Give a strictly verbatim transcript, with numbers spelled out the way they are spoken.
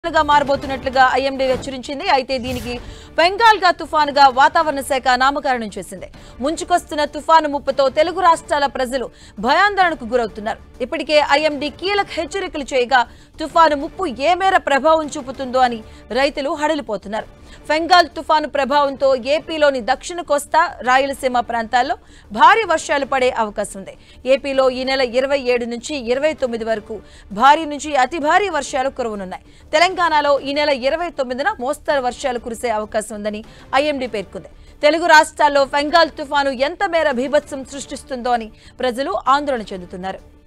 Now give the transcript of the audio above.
గా మారబోతున్నట్లుగా ఐఎండీ హెచ్చరించింది. అయితే దీనికి బెంగాల్గా తుఫానుగా వాతావరణ శాఖ నామకరణం చేసింది. ముంచుకొస్తున్న తుఫాను ముప్పుతో తెలుగు రాష్ట్రాల ప్రజలు భయాందోళనకు గురవుతున్నారు. ఇప్పటికే ఐఎండీ కీలక హెచ్చరికలు చేయగా తుఫాను ముప్పు ఏ మేర ప్రభావం చూపుతుందో అని రైతులు హడలిపోతున్నారు. బెంగాల్ తుఫాను ప్రభావంతో ఏపీలోని దక్షిణ కోస్తా, రాయలసీమ ప్రాంతాల్లో భారీ వర్షాలు పడే అవకాశం ఉంది. ఏపీలో ఈ నెల ఇరవై ఏడు నుంచి ఇరవై తొమ్మిది వరకు భారీ నుంచి అతి భారీ వర్షాలు కురవనున్నాయి. తెలంగాణలో ఈ నెల ఇరవై తొమ్మిదిన మోస్తరు వర్షాలు కురిసే అవకాశం ఉందని ఐఎండీ పేర్కొంది. తెలుగు రాష్ట్రాల్లో బెంగాల్ తుఫాను ఎంత మేర బీభత్సం సృష్టిస్తుందో అని ప్రజలు ఆందోళన చెందుతున్నారు.